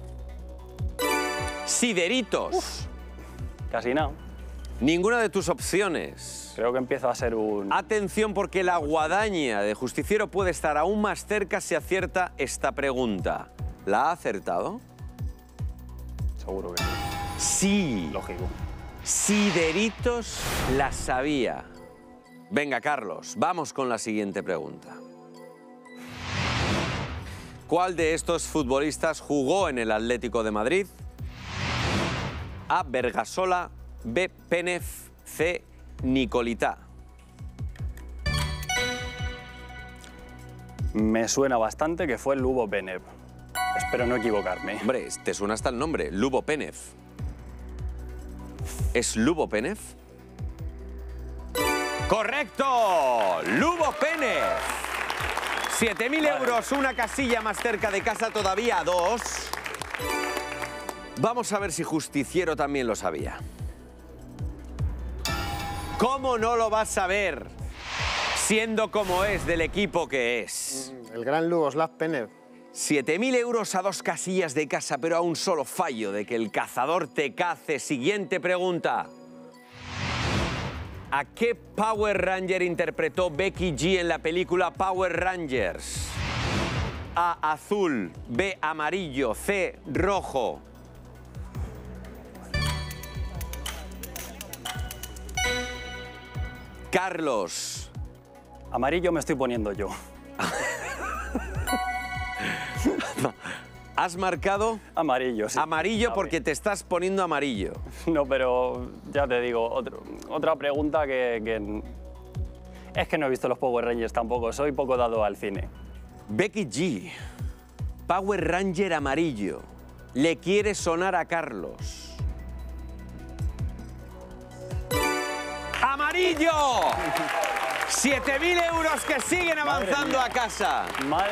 Sideritos. Casi nada. Ninguna de tus opciones. Creo que empieza a ser un... Atención porque la guadaña de justiciero puede estar aún más cerca si acierta esta pregunta. ¿La ha acertado? Seguro que sí. Sí. Lógico. Sideritos la sabía. Venga, Carlos, vamos con la siguiente pregunta. ¿Cuál de estos futbolistas jugó en el Atlético de Madrid? A. Bergasola. B. Penef. C. Nicolita. Me suena bastante que fue Lubo Benev. Espero no equivocarme. Hombre, te suena hasta el nombre, Lubo Penef. ¿Es Lubo Penef? ¡Correcto! ¡Lubo Penef! siete mil euros, una casilla más cerca de casa, todavía dos. Vamos a ver si Justiciero también lo sabía. ¿Cómo no lo vas a saber, siendo como es del equipo que es? El gran Lugoslav Penev. siete mil euros a dos casillas de casa, pero a un solo fallo de que el cazador te cace. Siguiente pregunta. ¿A qué Power Ranger interpretó Becky G en la película Power Rangers? A, azul. B, amarillo. C, rojo. Carlos. Amarillo me estoy poniendo yo. ¿Has marcado? Amarillo, sí. Amarillo A ver. porque te estás poniendo amarillo. No, pero ya te digo, otro- otra pregunta que, que... Es que no he visto los Power Rangers tampoco, soy poco dado al cine. Becky G, Power Ranger amarillo, le quiere sonar a Carlos. ¡Amarillo! siete mil euros que siguen avanzando a casa. Madre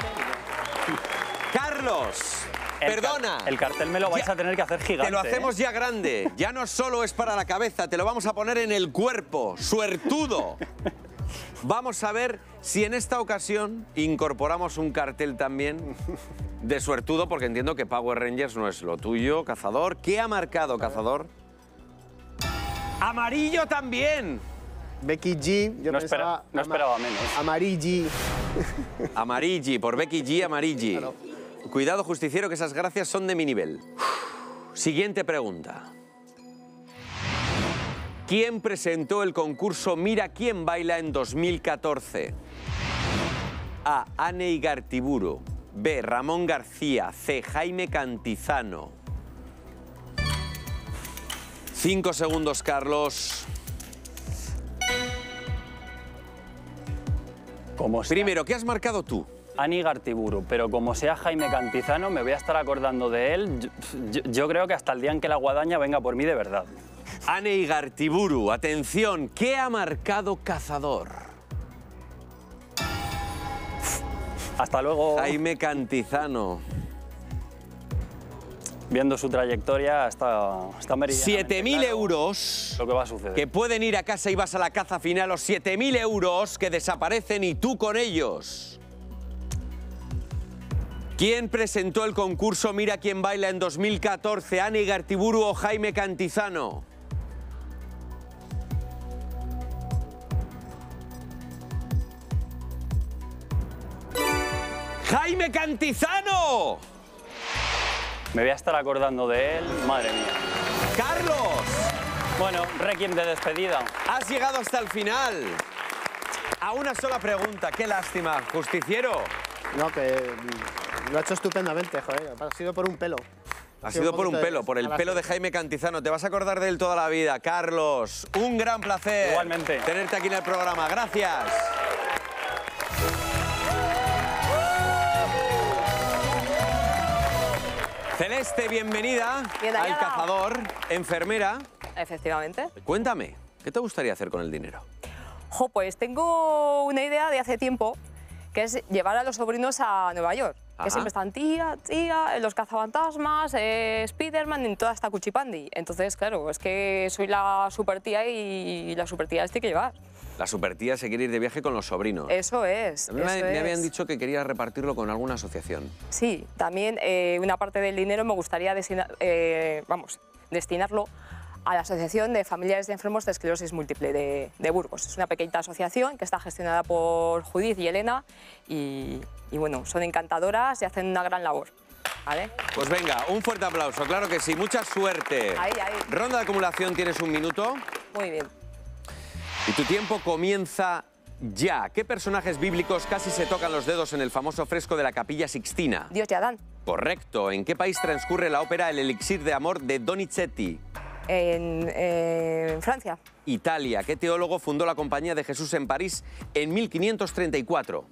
Carlos, el perdona. car- el cartel me lo vais Ya- a tener que hacer gigante. Te lo hacemos ¿eh? ya grande. Ya no solo es para la cabeza, te lo vamos a poner en el cuerpo. Suertudo. Vamos a ver si en esta ocasión incorporamos un cartel también de suertudo, porque entiendo que Power Rangers no es lo tuyo, Cazador. ¿Qué ha marcado, Cazador? ¡Amarillo también! Becky G, yo No, pensaba... espera- no esperaba menos. Amarilli. Amarilli, por Becky G, Amarilli. Claro. Cuidado, Justiciero, que esas gracias son de mi nivel. Siguiente pregunta. ¿Quién presentó el concurso Mira quién baila en dos mil catorce? A, Ane Igartiburu. B, Ramón García. C, Jaime Cantizano. Cinco segundos, Carlos. Como sea Primero, ¿qué has marcado tú? Ani Gartiburu, pero como sea Jaime Cantizano, me voy a estar acordando de él. Yo, yo- yo creo que hasta el día en que la guadaña venga por mí de verdad. Ane Igartiburu, atención, ¿qué ha marcado Cazador? Hasta luego. Jaime Cantizano. Viendo su trayectoria, está, está meridianamente siete mil claro euros lo que va a suceder. que pueden ir a casa y vas a la caza final, o siete mil euros que desaparecen y tú con ellos. ¿Quién presentó el concurso Mira quién baila en dos mil catorce? ¿Ane Igartiburu o Jaime Cantizano? ¡Jaime Cantizano! Me voy a estar acordando de él, madre mía. ¡Carlos! Bueno, requiem de despedida. Has llegado hasta el final. A una sola pregunta, qué lástima. Justiciero, No, que mm, lo ha hecho estupendamente, joder. Ha sido por un pelo. ha sido sido un por un poquito de pelo, por el mala pelo de suerte. Jaime Cantizano. Te vas a acordar de él toda la vida. Carlos, un gran placer. Igualmente. Tenerte aquí en el programa. Gracias. Celeste, bienvenida Bien al hallada. Cazador, enfermera. Efectivamente. Cuéntame, ¿qué te gustaría hacer con el dinero? Jo, pues tengo una idea de hace tiempo, que es llevar a los sobrinos a Nueva York. Ajá. Que siempre están tía, tía, en los cazafantasmas, eh, Spiderman, en toda esta cuchipandi. Entonces, claro, es que soy la super tía y la super tía les tiene que llevar. La supertía se quiere ir de viaje con los sobrinos. Eso es. A mí me, eso me habían es. dicho que querías repartirlo con alguna asociación. Sí, también eh, una parte del dinero me gustaría destina- eh, vamos, destinarlo a la Asociación de Familiares de Enfermos de Esclerosis Múltiple de, de Burgos. Es una pequeñita asociación que está gestionada por Judith y Elena y, y, bueno, son encantadoras y hacen una gran labor. ¿Vale? Pues venga, un fuerte aplauso, claro que sí, mucha suerte. Ahí, ahí. Ronda de acumulación, tienes un minuto Muy bien. y tu tiempo comienza ya. ¿Qué personajes bíblicos casi se tocan los dedos en el famoso fresco de la Capilla Sixtina? Dios y Adán. Correcto. ¿En qué país transcurre la ópera El elixir de amor de Donizetti? En, eh, en Francia. Italia. ¿Qué teólogo fundó la Compañía de Jesús en París en mil quinientos treinta y cuatro?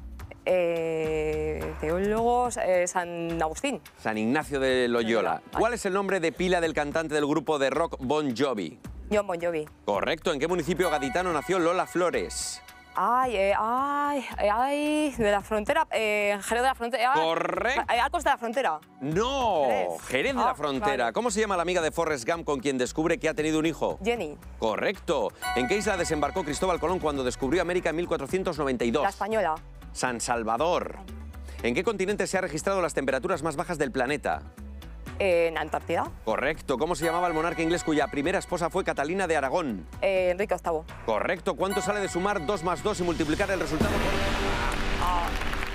Eh, teólogos, eh, San Agustín. San Ignacio de Loyola. Loyola. ¿Cuál es el nombre de pila del cantante del grupo de rock Bon Jovi? John Bon Jovi. Correcto. ¿En qué municipio gaditano nació Lola Flores? Ay, eh, ay, eh, ay, de la frontera, eh, Jerez de la Frontera. ay, Correcto. eh, Arcos de la Frontera. No, Jerez. Jerez de Ah, la Frontera. vale. ¿Cómo se llama la amiga de Forrest Gump con quien descubre que ha tenido un hijo? Jenny, Correcto. ¿En qué isla desembarcó Cristóbal Colón cuando descubrió América en mil cuatrocientos noventa y dos? la Española. San Salvador. ¿En qué continente se han registrado las temperaturas más bajas del planeta? Eh, en Antártida. Correcto. ¿Cómo se llamaba el monarca inglés cuya primera esposa fue Catalina de Aragón? Eh, Enrique octavo. Correcto. ¿Cuánto sale de sumar dos más dos y multiplicar el resultado por... Ah.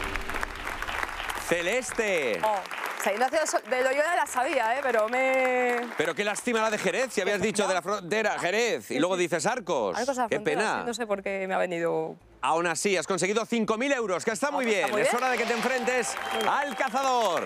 Celeste. Oh. O sea, Ignacio de Loyola la sabía, ¿eh? Pero me... Pero qué lástima la de Jerez, si habías dicho de la frontera, Jerez, y luego dices Arcos. Arcos de la Qué Frontera, pena. sí, no sé por qué me ha venido... Aún así, has conseguido cinco mil euros, que está muy Ah, pues bien. está muy Es bien. hora de que te enfrentes al cazador.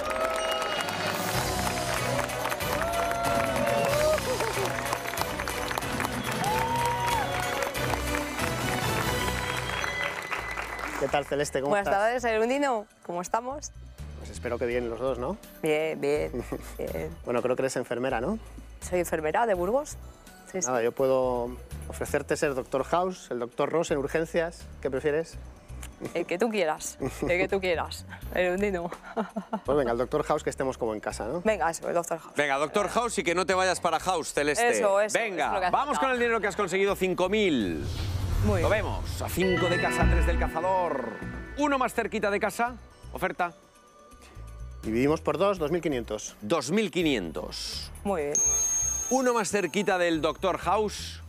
¿Qué tal, Celeste? ¿Cómo Buenas estás? tardes, Erundino. ¿Cómo estamos? Pues espero que bien los dos, ¿no? Bien, bien, bien. Bueno, creo que eres enfermera, ¿no? Soy enfermera de Burgos. Sí, sí. Nada, yo puedo ofrecerte ser doctor House, el doctor Ross en urgencias. ¿Qué prefieres? El que tú quieras, el que tú quieras. Erundino. Pues venga, el doctor House, que estemos como en casa, ¿no? Venga, eso, el doctor House. Venga, doctor House, y que no te vayas para House, Celeste. Eso, eso, Venga, eso es lo que hace vamos falta. con el dinero que has conseguido, cinco mil. Muy Lo bien. vemos, a cinco de casa, tres del cazador. Uno más cerquita de casa, oferta Dividimos por dos, dos mil quinientos. dos mil quinientos. Muy bien. Uno más cerquita del doctor House,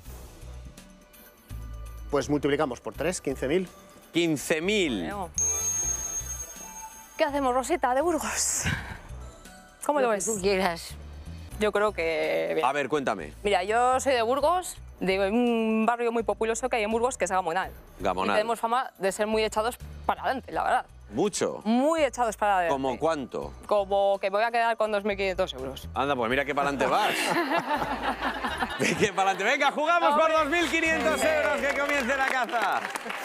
Pues multiplicamos por tres, quince mil. quince mil. Bueno. ¿Qué hacemos, Rosita, de Burgos? ¿Cómo lo que ves? tú quieras. Yo creo que... bien. A ver, cuéntame. Mira, yo soy de Burgos, de un barrio muy populoso que hay en Burgos, que es Gamonal. Gamonal. Y tenemos fama de ser muy echados para adelante, la verdad. Mucho. Muy echados para adelante. ¿Cómo cuánto? Como que me voy a quedar con dos mil quinientos euros. Anda, pues mira que para adelante vas. Que para adelante. Venga, jugamos por dos mil quinientos euros, que comience la caza.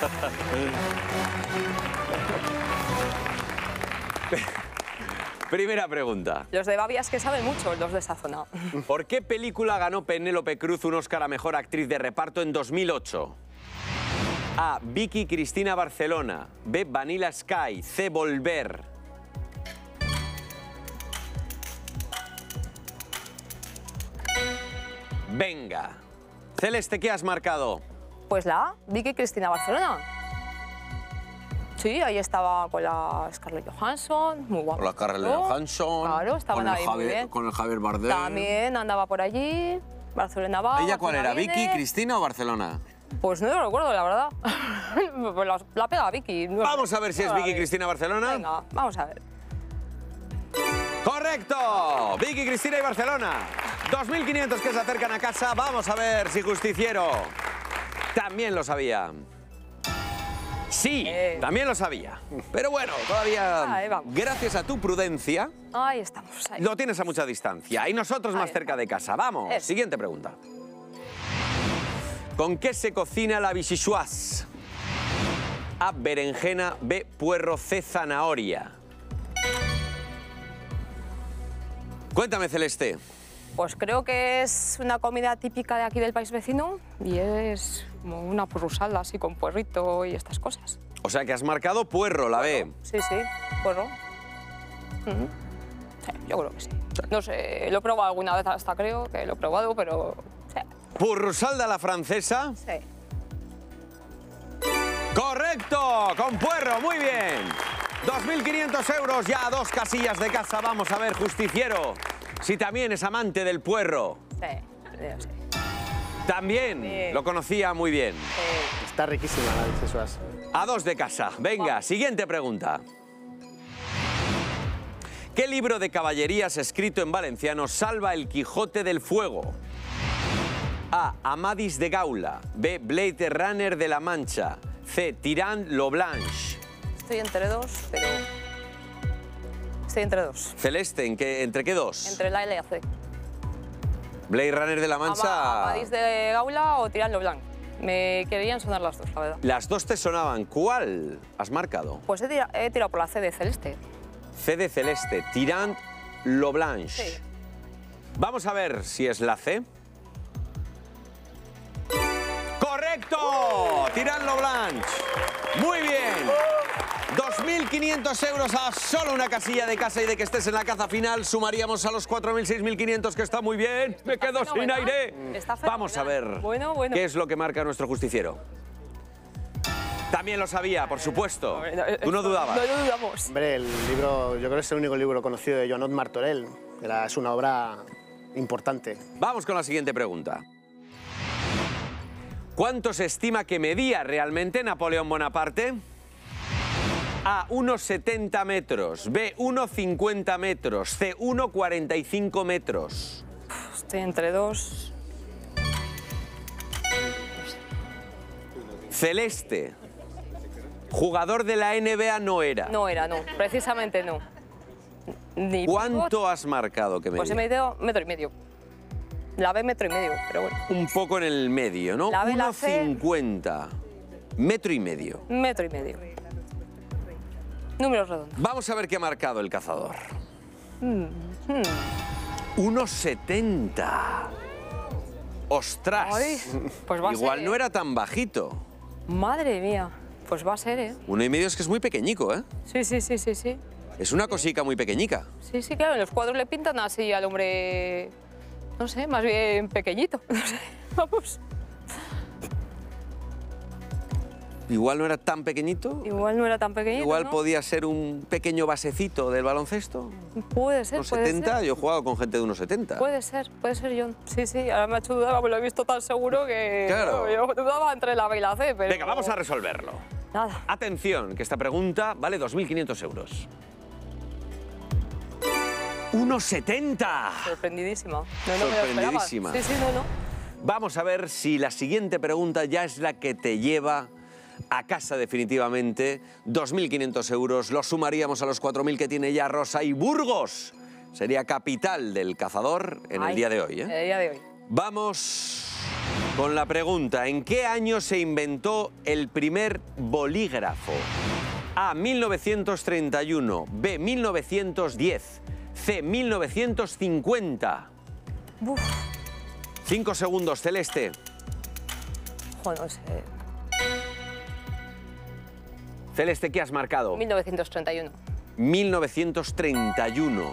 Primera pregunta. Los de Babias que saben mucho, los de esa zona. ¿Por qué película ganó Penélope Cruz un Oscar a Mejor Actriz de Reparto en dos mil ocho? A. Vicky Cristina Barcelona. B. Vanilla Sky. C. Volver. Venga. Celeste, ¿qué has marcado? Pues la A, Vicky Cristina Barcelona. Sí, ahí estaba con la Scarlett Johansson, muy guapa. Con la Scarlett Johansson. Claro, estaban con el ahí muy Javier- bien. Con el Javier Bardem. También andaba por allí, Barcelona va. ¿Ella cuál era? Barcelona ¿Vicky, viene. Cristina o Barcelona? Pues no lo recuerdo, la verdad. Pues la, la pega Vicky. no Vamos sé. a ver si es Venga, Vicky Cristina Barcelona. Venga, vamos a ver. ¡Correcto! Vicky, Cristina y Barcelona. dos mil quinientos que se acercan a casa. Vamos a ver si Justiciero también lo sabía. Sí, Eh. también lo sabía. Pero bueno, todavía, Ahí vamos. gracias a tu prudencia, Ahí estamos. Ahí. lo tienes a mucha distancia. Y nosotros más Ahí cerca de casa. Vamos, Eso. siguiente pregunta. ¿Con qué se cocina la bichichuas? A, berenjena. B, puerro. C, zanahoria. Cuéntame, Celeste. Pues creo que es una comida típica de aquí del país vecino y es como una purrusalda así con puerrito y estas cosas. O sea que has marcado puerro, la B. Sí, sí, puerro. Ujú. Sí, yo creo que sí. No sé, lo he probado alguna vez hasta creo que lo he probado, pero sí. Purrusalda la francesa. Sí. ¡Correcto! Con puerro, muy bien. dos mil quinientos euros ya a dos casillas de casa. Vamos a ver, Justiciero, si también es amante del puerro. Sí, yo sí. También Sí. lo conocía muy bien. Sí. Está riquísima la bichesuas. A dos de casa. Venga, siguiente pregunta. ¿Qué libro de caballerías escrito en valenciano salva el Quijote del Fuego? A. Amadís de Gaula. B. Blade Runner de la Mancha. C. Tirant lo Blanche. Estoy entre dos, pero... Estoy entre dos. Celeste, ¿en qué, ¿entre qué dos? Entre la L y la C. Blade Runner de la Mancha. Ama- Amadís de Gaula o Tirant lo Blanc. Me querían sonar las dos, la verdad. Las dos te sonaban. ¿Cuál has marcado? Pues he, tira- he tirado por la C de Celeste. C de Celeste. Tirant lo Blanche. Sí. Vamos a ver si es la C. ¡Correcto! ¡Correcto! Tirando Blanche. Muy bien. dos mil quinientos euros a solo una casilla de casa y de que estés en la caza final. Sumaríamos a los cuatro mil, seis mil quinientos, que está muy bien. Me Está quedo sin fenomenal. aire. Está Vamos a ver fenomenal. Bueno, bueno. qué es lo que marca nuestro justiciero. También lo sabía, por supuesto. Tú no dudabas. No lo dudamos. Hombre, el libro, yo creo que es el único libro conocido de Joanot Martorell. Era, es una obra importante. Vamos con la siguiente pregunta. ¿Cuánto se estima que medía realmente Napoleón Bonaparte? A, uno setenta metros. B, uno cincuenta metros. C, uno cuarenta y cinco metros. Estoy entre dos. Celeste. Jugador de la N B A no era. No era, no. Precisamente no. Ni ¿Cuánto pivot, has marcado que Pues he medía? medido metro y medio. La B metro y medio, pero bueno. Un poco en el medio, ¿no? La B, la uno cincuenta. Metro y medio. Metro y medio. Números redondos. Vamos a ver qué ha marcado el cazador. uno setenta. ¡Ostras! Ay, pues va a Igual ser, no ¿eh? era tan bajito. Madre mía. Pues va a ser, ¿eh? Uno y medio es que es muy pequeñico, ¿eh? Sí, sí, sí, sí, sí. Es una cosica muy pequeñica. Sí, sí, claro, en los cuadros le pintan así al hombre, no sé, más bien pequeñito. No sé, vamos. Igual no era tan pequeñito. Igual no era tan pequeñito, Igual ¿no? podía ser un pequeño basecito del baloncesto. Puede ser, Unos puede setenta, ser. yo he jugado con gente de unos setenta. Puede ser, puede ser John. Sí, sí, ahora me ha hecho dudar, me lo he visto tan seguro que... Claro. Yo dudaba entre la B y la C, pero... Venga, vamos a resolverlo. Nada. Atención, que esta pregunta vale dos mil quinientos euros. uno setenta. Sorprendidísima. No, no me lo esperaba. Sorprendidísima. Sí, sí, no, no. Vamos a ver si la siguiente pregunta ya es la que te lleva a casa definitivamente. dos mil quinientos euros, los sumaríamos a los cuatro mil que tiene ya Rosa, y Burgos sería capital del cazador en el Ay, día de hoy, ¿eh? En el día de hoy. Vamos con la pregunta. ¿En qué año se inventó el primer bolígrafo? A, mil novecientos treinta y uno. B, mil novecientos diez. C, mil novecientos cincuenta. Uf, Cinco segundos, Celeste. joder, no sé. Celeste, ¿qué has marcado? mil novecientos treinta y uno. mil novecientos treinta y uno.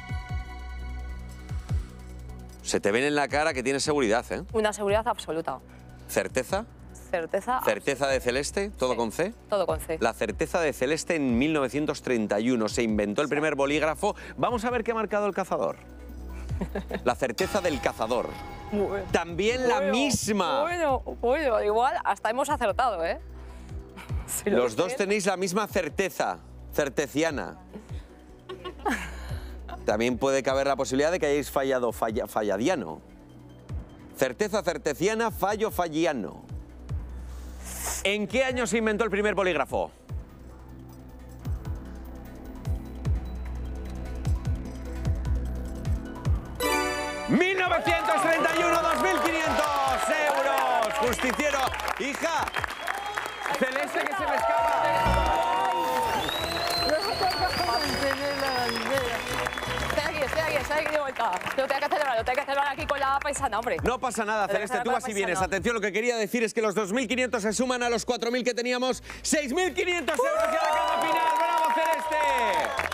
Se te ven en la cara que tienes seguridad, ¿eh? Una seguridad absoluta. ¿Certeza? Certeza. ¿Certeza de Celeste? ¿Todo Sí. con C? Todo con C. La certeza de Celeste en mil novecientos treinta y uno. Se inventó el primer bolígrafo. Vamos a ver qué ha marcado el cazador. La certeza del cazador. Bueno. También la Bueno, misma. Bueno, bueno, igual hasta hemos acertado, ¿eh? Si lo Los dos dicen. tenéis la misma certeza, certeciana. También puede caber la posibilidad de que hayáis fallado falla- falladiano. Certeza certeciana, fallo falliano. ¿En qué año se inventó el primer bolígrafo? mil novecientos treinta y uno, dos mil quinientos euros. Justiciero. Hija, Celeste, que se me escapa. Estoy aquí, estoy aquí, estoy aquí de vuelta. Lo tengo que celebrar, lo tengo que celebrar aquí con la paisana, hombre. No pasa nada, Pero Celeste, que tú la vas y vienes. paisana. Atención, lo que quería decir es que los dos mil quinientos se suman a los cuatro mil que teníamos. seis mil quinientos euros y a la caza final. ¡Bravo, Celeste!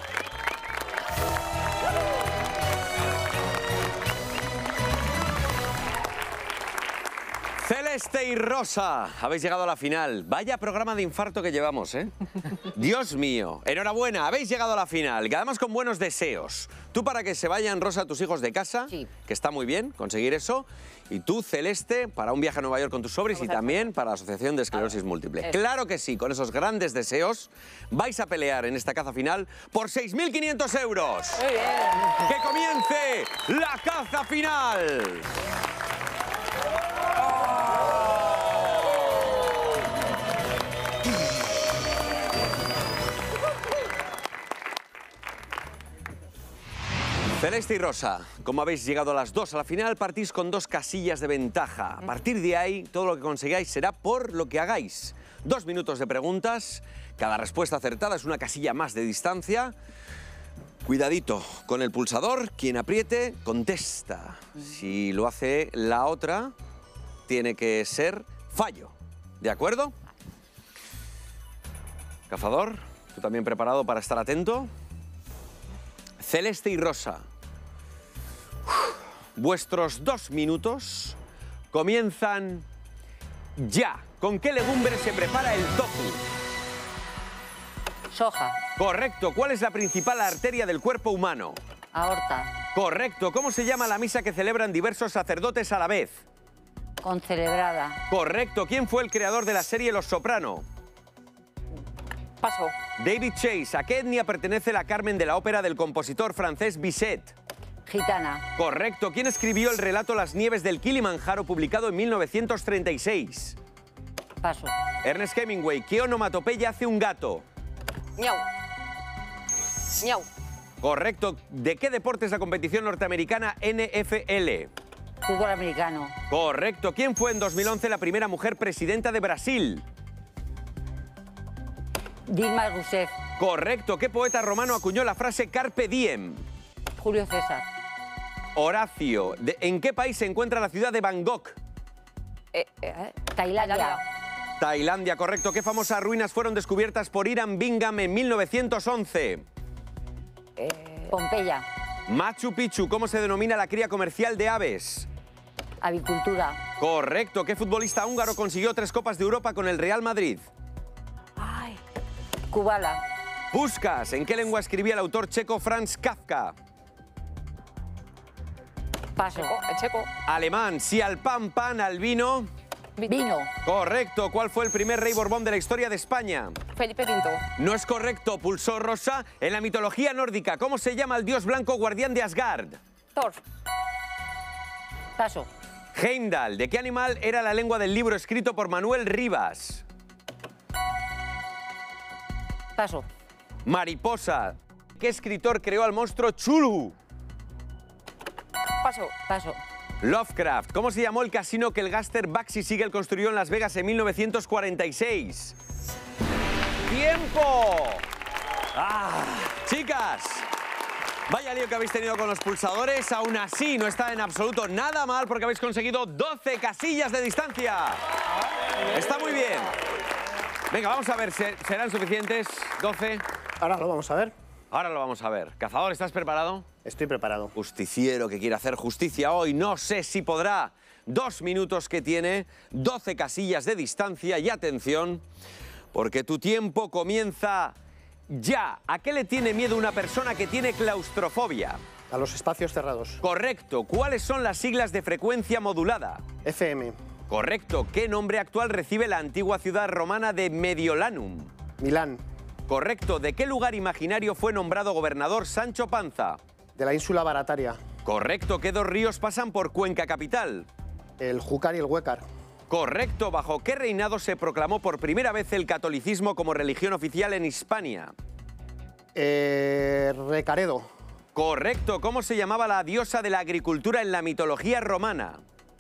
Celeste y Rosa, habéis llegado a la final. Vaya programa de infarto que llevamos, ¿eh? Dios mío, enhorabuena, habéis llegado a la final. Y además con buenos deseos. Tú para que se vayan, Rosa, tus hijos de casa, Sí. que está muy bien conseguir eso. Y tú, Celeste, para un viaje a Nueva York con tus sobris y Vamos a también para la Asociación de Esclerosis Múltiple. Eso. Claro que sí, con esos grandes deseos vais a pelear en esta caza final por seis mil quinientos euros. Muy bien. ¡Que comience la caza final! Celeste y Rosa, como habéis llegado a las dos a la final, partís con dos casillas de ventaja. A partir de ahí, todo lo que consigáis será por lo que hagáis. Dos minutos de preguntas, cada respuesta acertada es una casilla más de distancia. Cuidadito con el pulsador, quien apriete, contesta. Si lo hace la otra, tiene que ser fallo. ¿De acuerdo? Cazador, tú también preparado para estar atento. Celeste y rosa. Uf. Vuestros dos minutos comienzan ya. ¿Con qué legumbre se prepara el tofu? Soja. Correcto. ¿Cuál es la principal arteria del cuerpo humano? Aorta. Correcto. ¿Cómo se llama la misa que celebran diversos sacerdotes a la vez? Concelebrada. Correcto. ¿Quién fue el creador de la serie Los Soprano? Paso. David Chase. ¿A qué etnia pertenece la Carmen de la ópera del compositor francés Bizet? Gitana. Correcto. ¿Quién escribió el relato Las nieves del Kilimanjaro, publicado en mil novecientos treinta y seis? Paso. Ernest Hemingway. ¿Qué onomatopeya hace un gato? Miau. Miau. Correcto. ¿De qué deporte es la competición norteamericana N F L? Fútbol americano. Correcto. ¿Quién fue en dos mil once la primera mujer presidenta de Brasil? Dilma Rousseff. Correcto. ¿Qué poeta romano acuñó la frase Carpe diem? Julio César. Horacio. ¿De- ¿En qué país se encuentra la ciudad de Bangkok? Eh, eh, Tailandia. Tailandia, correcto. ¿Qué famosas ruinas fueron descubiertas por Hiram Bingham en mil novecientos once? Pompeya. Machu Picchu. ¿Cómo se denomina la cría comercial de aves? Avicultura. Correcto. ¿Qué futbolista húngaro consiguió tres Copas de Europa con el Real Madrid? Ay. Kubala. Puskás. ¿En qué lengua escribía el autor checo Franz Kafka? Paso. checo, el checo. Alemán. Si al pan, pan, al vino. Vino. Correcto. ¿Cuál fue el primer rey Borbón de la historia de España? Felipe quinto. No es correcto. Pulsó rosa. En la mitología nórdica, ¿cómo se llama el dios blanco guardián de Asgard? Thor. Paso. Heimdall. ¿De qué animal era la lengua del libro escrito por Manuel Rivas? Paso. Mariposa. ¿Qué escritor creó al monstruo Chulu? Paso. Paso. Lovecraft. ¿Cómo se llamó el casino que el gángster Bugsy Siegel construyó en Las Vegas en mil novecientos cuarenta y seis? ¡Tiempo! ¡Ah! Chicas, vaya lío que habéis tenido con los pulsadores. Aún así, no está en absoluto nada mal porque habéis conseguido doce casillas de distancia. Está muy bien. Venga, vamos a ver, ¿serán suficientes? doce. Ahora lo vamos a ver. Ahora lo vamos a ver. Cazador, ¿estás preparado? Estoy preparado. Justiciero que quiere hacer justicia hoy, no sé si podrá. Dos minutos que tiene, doce casillas de distancia y atención, porque tu tiempo comienza ya. ¿A qué le tiene miedo una persona que tiene claustrofobia? A los espacios cerrados. Correcto. ¿Cuáles son las siglas de frecuencia modulada? F M. Correcto. ¿Qué nombre actual recibe la antigua ciudad romana de Mediolanum? Milán. Correcto. ¿De qué lugar imaginario fue nombrado gobernador Sancho Panza? De la ínsula Barataria. Correcto. ¿Qué dos ríos pasan por Cuenca capital? El Júcar y el Huécar. Correcto. ¿Bajo qué reinado se proclamó por primera vez el catolicismo como religión oficial en Hispania? Eh, Recaredo. Correcto. ¿Cómo se llamaba la diosa de la agricultura en la mitología romana?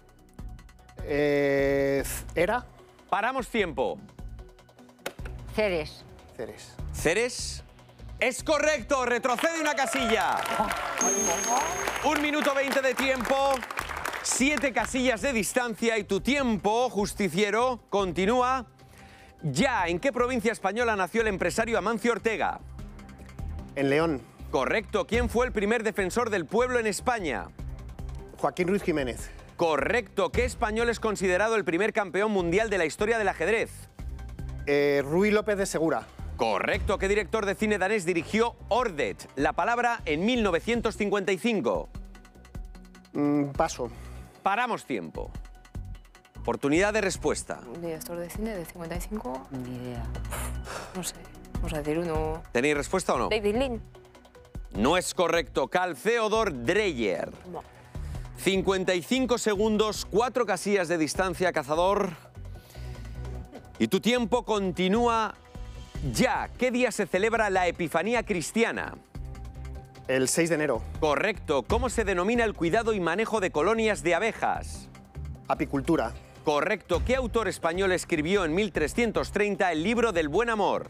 Eh, ¿Era? Paramos tiempo. Ceres. Ceres. ¿Ceres? Es correcto. Retrocede una casilla. Un minuto veinte de tiempo. Siete casillas de distancia y tu tiempo, justiciero, continúa ya. ¿En qué provincia española nació el empresario Amancio Ortega? En León. Correcto. ¿Quién fue el primer defensor del pueblo en España? Joaquín Ruiz Jiménez. Correcto. ¿Qué español es considerado el primer campeón mundial de la historia del ajedrez? Eh, Ruy López de Segura. Correcto. ¿Qué director de cine danés dirigió Ordet, la palabra, en mil novecientos cincuenta y cinco? Mm, paso. Paramos tiempo. Oportunidad de respuesta. Director de cine de cincuenta y cinco. Ni idea. No sé. Vamos a decir uno. ¿Tenéis respuesta o no? David Lean. No es correcto. Carl Theodor Dreyer. No. cincuenta y cinco segundos, cuatro casillas de distancia, cazador. Y tu tiempo continúa ya. ¿Qué día se celebra la Epifanía cristiana? El seis de enero. Correcto. ¿Cómo se denomina el cuidado y manejo de colonias de abejas? Apicultura. Correcto. ¿Qué autor español escribió en mil trescientos treinta el libro del buen amor?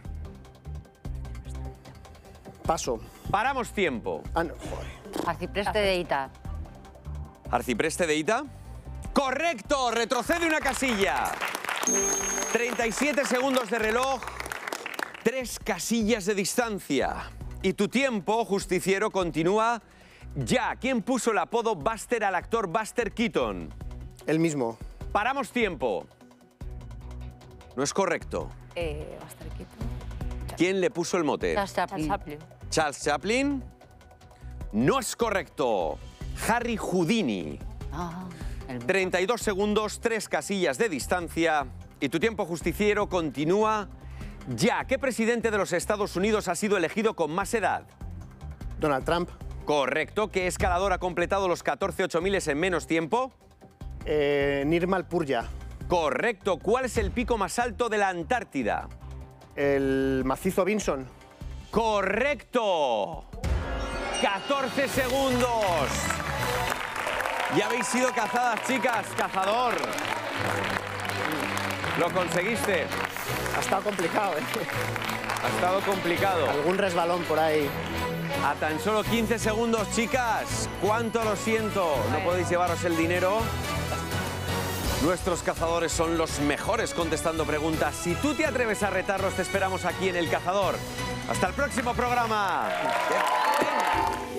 Paso. Paramos tiempo. Ah, no, joder. Arcipreste de Ita. ¿Arcipreste de Ita? ¡Correcto! ¡Retrocede una casilla! treinta y siete segundos de reloj, tres casillas de distancia. Y tu tiempo, justiciero, continúa ya. ¿Quién puso el apodo Buster al actor Buster Keaton? El mismo. Paramos tiempo. No es correcto. Eh, Buster Keaton. ¿Quién le puso el mote? Charles Charles Chaplin. Chaplin. Charles Chaplin. No es correcto. Harry Houdini. Ah, el- treinta y dos segundos, tres casillas de distancia. Y tu tiempo, justiciero, continúa ya. ¿Qué presidente de los Estados Unidos ha sido elegido con más edad? Donald Trump. Correcto. ¿Qué escalador ha completado los catorce ocho miles en menos tiempo? Eh, Nirmal Purja. Correcto. ¿Cuál es el pico más alto de la Antártida? El macizo Vinson. Correcto. catorce segundos. Ya habéis sido cazadas, chicas. Cazador. Lo conseguiste. Ha estado complicado, ¿eh? Ha estado complicado. Algún resbalón por ahí. A tan solo quince segundos, chicas. Cuánto lo siento. No podéis llevaros el dinero. Nuestros cazadores son los mejores contestando preguntas. Si tú te atreves a retarlos, te esperamos aquí en El Cazador. Hasta el próximo programa.